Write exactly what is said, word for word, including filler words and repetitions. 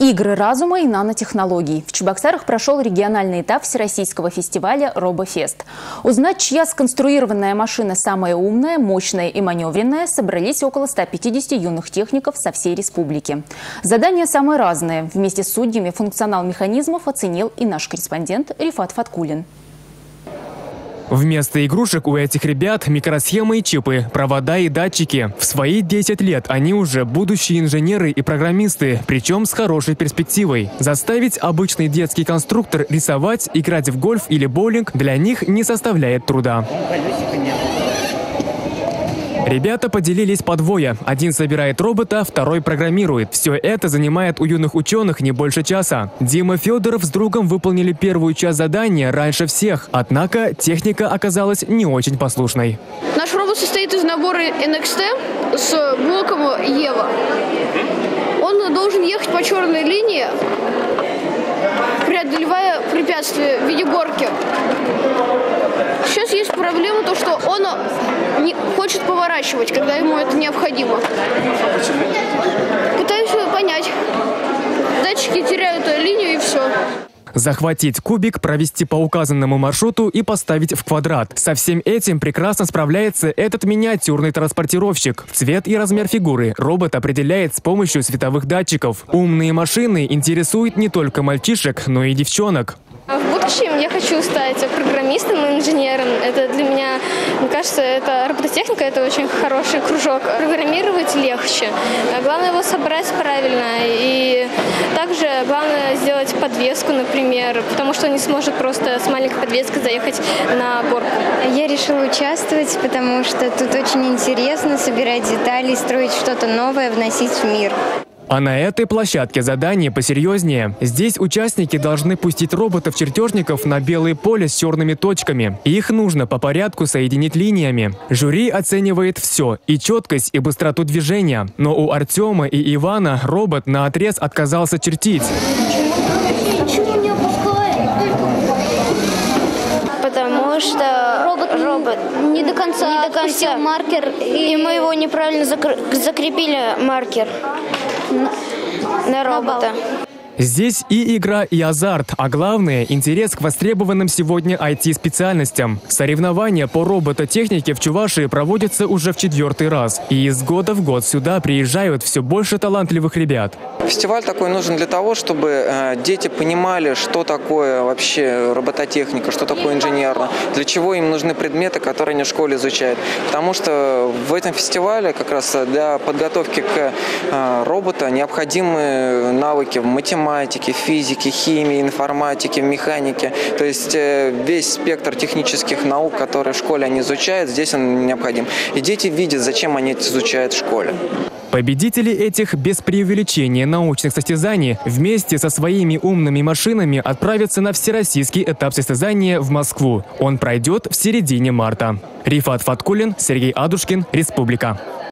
Игры разума и нанотехнологий. В Чебоксарах прошел региональный этап всероссийского фестиваля «Робофест». Узнать, чья сконструированная машина самая умная, мощная и маневренная, собрались около ста пятидесяти юных техников со всей республики. Задания самые разные. Вместе с судьями функционал механизмов оценил и наш корреспондент Рифат Фаткулин. Вместо игрушек у этих ребят микросхемы и чипы, провода и датчики. В свои десять лет они уже будущие инженеры и программисты, причем с хорошей перспективой. Заставить обычный детский конструктор рисовать, играть в гольф или боулинг для них не составляет труда. Ребята поделились по двое. Один собирает робота, второй программирует. Все это занимает у юных ученых не больше часа. Дима Федоров с другом выполнили первую часть задания раньше всех. Однако техника оказалась не очень послушной. Наш робот состоит из набора эн икс ти с блоком Ева. Он должен ехать по черной линии, преодолевая препятствия в виде горки. Сейчас есть проблема, то что он не хочет поворачивать, когда ему это необходимо. Пытаюсь понять. Датчики теряют линию и все. Захватить кубик, провести по указанному маршруту и поставить в квадрат. Со всем этим прекрасно справляется этот миниатюрный транспортировщик. Цвет и размер фигуры робот определяет с помощью световых датчиков. Умные машины интересуют не только мальчишек, но и девчонок. В будущем я хочу стать программистом и инженером. Это для меня, мне кажется, это робототехника, это очень хороший кружок. Программировать легче. Главное его собрать правильно. И также главное сделать подвеску, например, потому что он не сможет просто с маленькой подвеской заехать на горку. Я решила участвовать, потому что тут очень интересно собирать детали, строить что-то новое, вносить в мир. А на этой площадке задание посерьезнее. Здесь участники должны пустить роботов-чертежников на белое поле с черными точками. Их нужно по порядку соединить линиями. Жюри оценивает все – и четкость, и быстроту движения. Но у Артема и Ивана робот наотрез отказался чертить. Потому что робот, робот не до конца, не до конца. маркер. И... и мы его неправильно закр... закрепили, маркер на, на робота. Здесь и игра, и азарт, а главное – интерес к востребованным сегодня ай ти-специальностям. Соревнования по робототехнике в Чувашии проводятся уже в четвертый раз. И из года в год сюда приезжают все больше талантливых ребят. Фестиваль такой нужен для того, чтобы э, дети понимали, что такое вообще робототехника, что такое инженерно, для чего им нужны предметы, которые они в школе изучают. Потому что в этом фестивале как раз для подготовки к э, роботу необходимы навыки в математике, математики, физики, химии, информатики, механики. То есть весь спектр технических наук, которые в школе они изучают, здесь он необходим. И дети видят, зачем они это изучают в школе. Победители этих без преувеличения научных состязаний вместе со своими умными машинами отправятся на всероссийский этап состязания в Москву. Он пройдет в середине марта. Рифат Фаткулин, Сергей Адушкин, Республика.